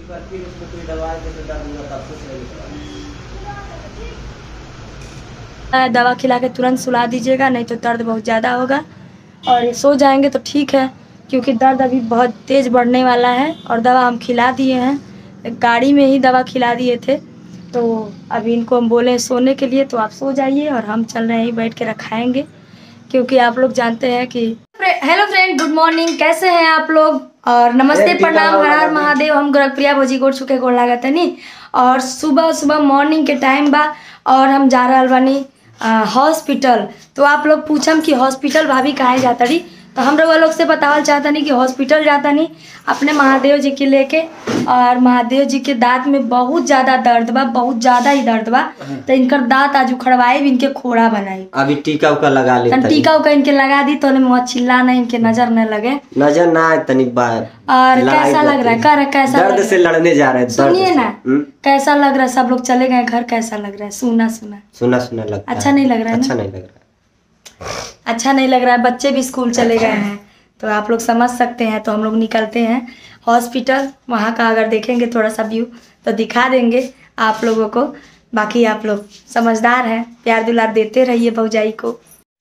दवा खिला के तुरंत सुला दीजिएगा, नहीं तो दर्द बहुत ज़्यादा होगा। और सो जाएंगे तो ठीक है, क्योंकि दर्द अभी बहुत तेज़ बढ़ने वाला है। और दवा हम खिला दिए हैं, गाड़ी में ही दवा खिला दिए थे। तो अभी इनको हम बोले सोने के लिए, तो आप सो जाइए और हम चल रहे हैं बैठ के रखाएंगे, क्योंकि आप लोग जानते हैं कि हेलो फ्रेंड, गुड मॉर्निंग, कैसे हैं आप लोग? और नमस्ते, प्रणाम, हर हर महादेव। हम गोरखप्रिया भोजी गोड़ चुके गोड़ लागत नहीं। और सुबह मॉर्निंग के टाइम बा और हम जा रहा बानी हॉस्पिटल। तो आप लोग पूछम कि हॉस्पिटल भाभी कहाँ जाता रही, तो हम लोग से बतावल चाहता नहीं कि हॉस्पिटल जाता नहीं अपने महादेव जी के लेके। और महादेव जी के दांत में बहुत ज़्यादा दर्द बा, बहुत ज़्यादा ही दर्द बा। तो इनकर दांत आज उखड़वाए भी, इनके खोड़ा बनाई। अभी टीका उका लगा ले, टीका उका इनके लगा दी तो मुँह चिल्ला नहीं, इनके नजर न लगे, नजर ना आए तनी बार। और कैसा लग रहा है? कैसा दर्द से लड़ने जा रहे हैं। सुनिए ना, कैसा लग रहा है? सब लोग चले गए घर, कैसा लग रहा है? सूना लगता है। अच्छा नहीं लग रहा है? अच्छा नहीं लग रहा है, अच्छा नहीं लग रहा है। बच्चे भी स्कूल चले गए हैं, तो आप लोग समझ सकते हैं। तो हम लोग निकलते हैं हॉस्पिटल। वहाँ का अगर देखेंगे थोड़ा सा व्यू तो दिखा देंगे आप लोगों को। बाकी आप लोग समझदार हैं, प्यार दुलार देते रहिए भौजाई को।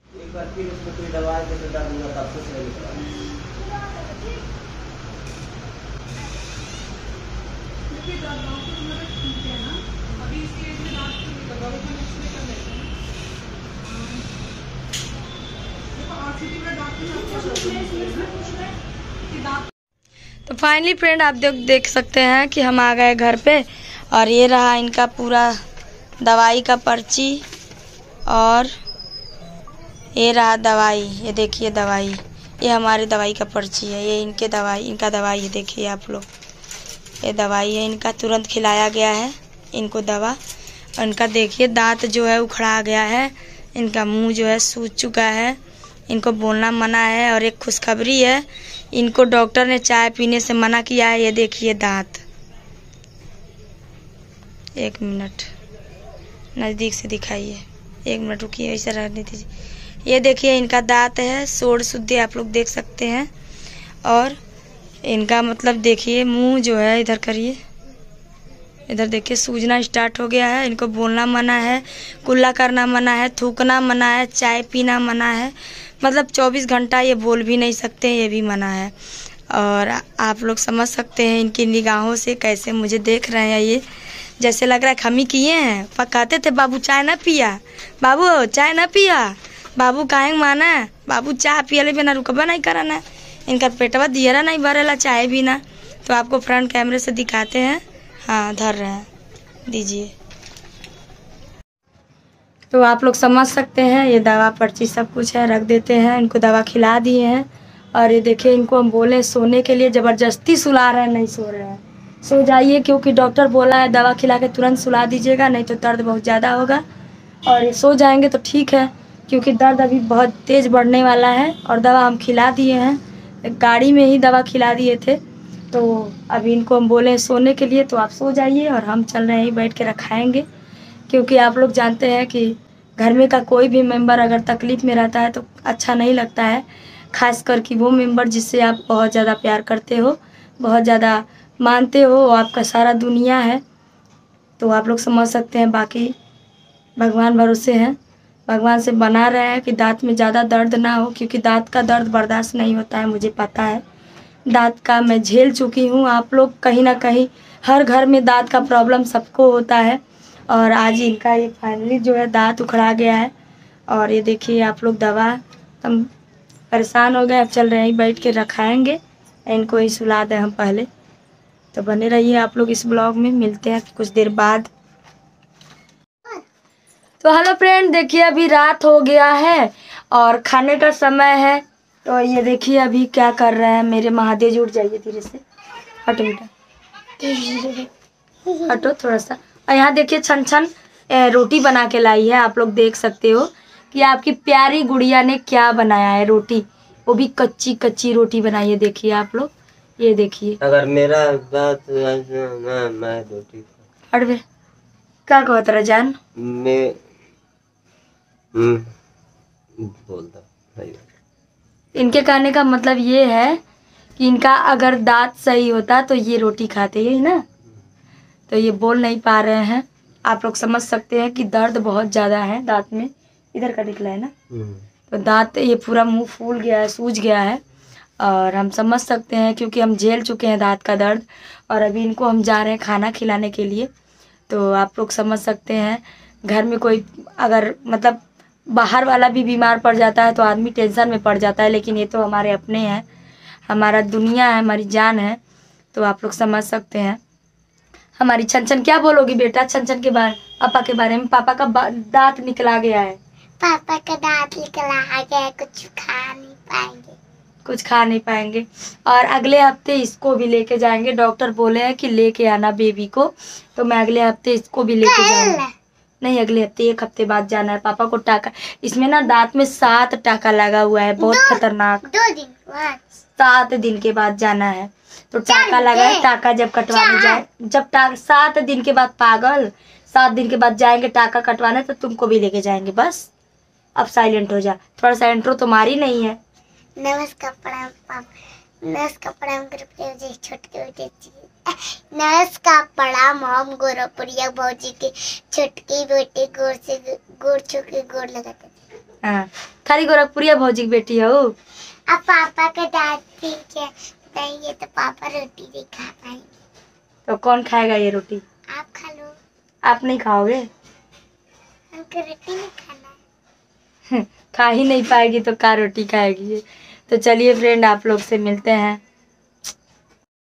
तो फाइनली फ्रेंड, आप देख सकते हैं कि हम आ गए घर पे। और ये रहा इनका पूरा दवाई का पर्ची, और ये रहा दवाई। ये देखिए दवाई, ये हमारी दवाई का पर्ची है। ये इनका दवाई है, देखिए आप लोग, ये दवाई है इनका। तुरंत खिलाया गया है इनको दवा। और इनका देखिए दांत जो है उखड़ा गया है, इनका मुंह जो है सूज चुका है, इनको बोलना मना है। और एक खुशखबरी है, इनको डॉक्टर ने चाय पीने से मना किया है। ये देखिए दांत, एक मिनट नज़दीक से दिखाइए, एक मिनट रुकिए, ऐसा रहने दीजिए। ये देखिए इनका दांत है, सोड़ शुद्धि आप लोग देख सकते हैं। और इनका मतलब देखिए मुंह जो है, इधर करिए, इधर देखिए सूजना स्टार्ट हो गया है। इनको बोलना मना है, कुल्ला करना मना है, थूकना मना है, चाय पीना मना है। मतलब 24 घंटा ये बोल भी नहीं सकते, ये भी मना है। और आप लोग समझ सकते हैं इनकी निगाहों से कैसे मुझे देख रहे हैं। ये जैसे लग रहा है खमी किए हैं। पकाते थे बाबू चाय ना पिया, बाबू चाय ना पिया, बाबू काहे माना, बाबू चाय पियले बिना रुकबा नहीं कराना। इनका पेटवा दियरा नहीं भरेला चाय भी ना। तो आपको फ्रंट कैमरे से दिखाते हैं। हाँ धर रहे हैं, दीजिए। तो आप लोग समझ सकते हैं, ये दवा पर्ची सब कुछ है, रख देते हैं। इनको दवा खिला दिए हैं। और ये देखिए इनको हम बोले सोने के लिए, ज़बरदस्ती सुला रहे हैं, नहीं सो रहे हैं। सो जाइए, क्योंकि डॉक्टर बोला है दवा खिला के तुरंत सुला दीजिएगा, नहीं तो दर्द बहुत ज़्यादा होगा। और सो जाएंगे तो ठीक है, क्योंकि दर्द अभी बहुत तेज़ बढ़ने वाला है। और दवा हम खिला दिए हैं, गाड़ी में ही दवा खिला दिए थे। तो अभी इनको हम बोले सोने के लिए, तो आप सो जाइए और हम चल रहे हैं बैठ के रखाएंगे, क्योंकि आप लोग जानते हैं कि घर में का कोई भी मेंबर अगर तकलीफ़ में रहता है तो अच्छा नहीं लगता है। खास कर कि वो मेंबर जिससे आप बहुत ज़्यादा प्यार करते हो, बहुत ज़्यादा मानते हो, आपका सारा दुनिया है। तो आप लोग समझ सकते हैं। बाकी भगवान भरोसे हैं, भगवान से बना रहे हैं कि दांत में ज़्यादा दर्द ना हो, क्योंकि दांत का दर्द बर्दाश्त नहीं होता है, मुझे पता है। दांत का मैं झेल चुकी हूँ। आप लोग कहीं ना कहीं, हर घर में दांत का प्रॉब्लम सबको होता है। और आज इनका ये फाइनली जो है दांत उखड़ा गया है। और ये देखिए आप लोग दवा, हम परेशान हो गए, अब चल रहे हैं बैठ के रखाएंगे। इनको ही सुला दें हम पहले। तो बने रहिए आप लोग इस ब्लॉग में, मिलते हैं कुछ देर बाद। तो हेलो फ्रेंड, देखिए अभी रात हो गया है और खाने का समय है। तो ये देखिए अभी क्या कर रहे हैं मेरे महादेव जी। उठ जाइए धीरे से, हटो बेटा, हटो थोड़ा सा। और यहाँ देखिए छन छन रोटी बना के लाई है। आप लोग देख सकते हो कि आपकी प्यारी गुड़िया ने क्या बनाया है, रोटी, वो भी कच्ची कच्ची रोटी बनाई है। देखिए आप लोग, ये देखिए। अगर मेरा बात मैं रोटी हट बे, क्या कहो तेरा जान, मैं बोलता। इनके कहने का मतलब ये है कि इनका अगर दांत सही होता तो ये रोटी खाते, यही ना। तो ये बोल नहीं पा रहे हैं। आप लोग समझ सकते हैं कि दर्द बहुत ज़्यादा है दांत में, इधर का निकला है ना, तो दांत ये पूरा मुंह फूल गया है, सूज गया है। और हम समझ सकते हैं क्योंकि हम झेल चुके हैं दांत का दर्द, और अभी इनको हम जा रहे हैं खाना खिलाने के लिए। तो आप लोग समझ सकते हैं, घर में कोई अगर मतलब बाहर वाला भी बीमार पड़ जाता है तो आदमी टेंशन में पड़ जाता है, लेकिन ये तो हमारे अपने हैं, हमारा दुनिया है, हमारी जान है। तो आप लोग समझ सकते हैं। हमारी छन क्या बोलोगी बेटा छन के बारे, पापा के बारे में? पापा का दांत निकला गया है। पापा का दांत निकला गया, कुछ खा नहीं पाएंगे। कुछ खा नहीं पाएंगे। और अगले हफ्ते इसको भी लेके जाएंगे, डॉक्टर बोले हैं कि लेके आना बेबी को, तो मैं अगले हफ्ते इसको भी लेके जाऊंगी। नहीं, अगले हफ्ते, 1 हफ्ते बाद जाना है। पापा को टाका, इसमें ना दांत में 7 टाका लगा हुआ है, बहुत खतरनाक। 2 दिन बाद, 7 दिन के बाद जाना है। तो टाका लगा है, टाका जब कटवाने जाए, जब 7 दिन के बाद, पागल, 7 दिन के बाद जाएंगे टाका कटवाने, तो तुमको भी लेके जाएंगे। बस अब साइलेंट हो जा, थोड़ा सा इंट्रो तुम्हारी नहीं है। नमस्कार प्रणाम, नमस्कार प्रणाम करते छोटके बेटे, नमस्कार प्रणाम। हम गोरखपुरिया भौजी के छोटकी बेटे गोर से गोर छू के गोर लगाते थे। हाँ, खाली गोरखपुरिया भौजी की बेटी हो। अब पापा का दांत ठीक है, नहीं ये तो पापा रोटी नहीं खा पाएंगे। तो कौन खाएगा ये रोटी? आप खा लो। आप नहीं खाओगे? हमको रोटी नहीं खाना है। खा ही नहीं पाएगी तो क्या रोटी खाएगी ये? तो चलिए फ्रेंड, आप लोग से मिलते हैं।